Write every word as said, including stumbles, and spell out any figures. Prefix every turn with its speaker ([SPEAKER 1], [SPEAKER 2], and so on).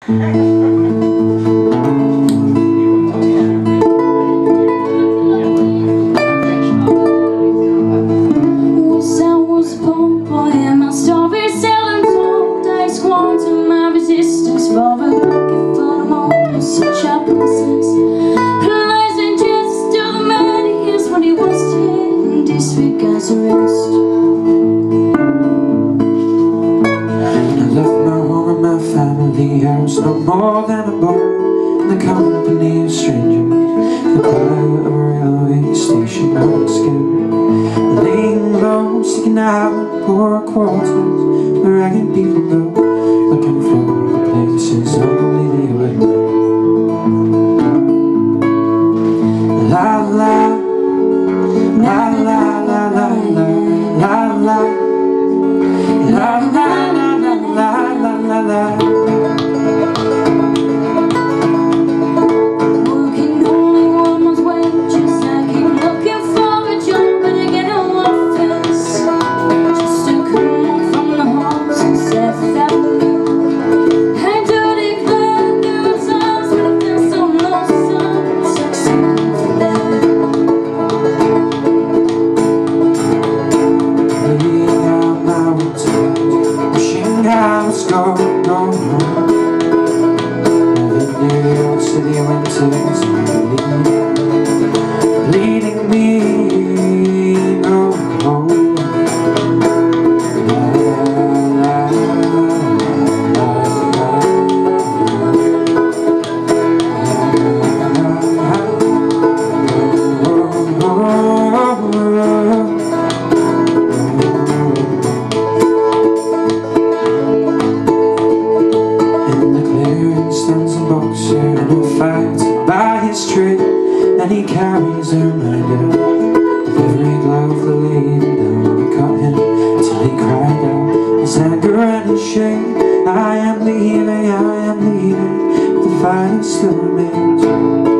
[SPEAKER 1] I was no more than a boy in the company of strangers. The quiet of a railway station, I was scared. Laying low, sticking out poor quarters where ragged people go, looking for the places only they would know. La la, la la la la la la la, la la la la la la la. Go, go, go. Living New York City winters, leading me, no, no. La, la, la, la, by his trade, and he carries a reminder of every glove that laid him down. We caught him till he cried out his anger and his shame. I am leaving, I am leaving, but the fight still remains.